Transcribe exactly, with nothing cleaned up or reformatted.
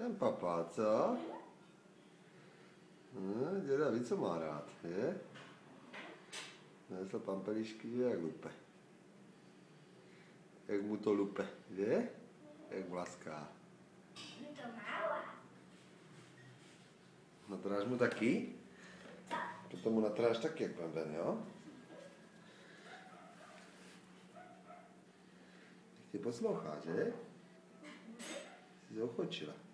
Ten papá, co? No, děda ví, co má rád, je? Nesl pampelišky, že jak lupe. Jak mu to lupe, je? Jak vlaská. No to mála. Natráš mu taky? Potom mu natráš taky, jak pan ven, jo? Tě poslouchá, že? Jsi se ochočila.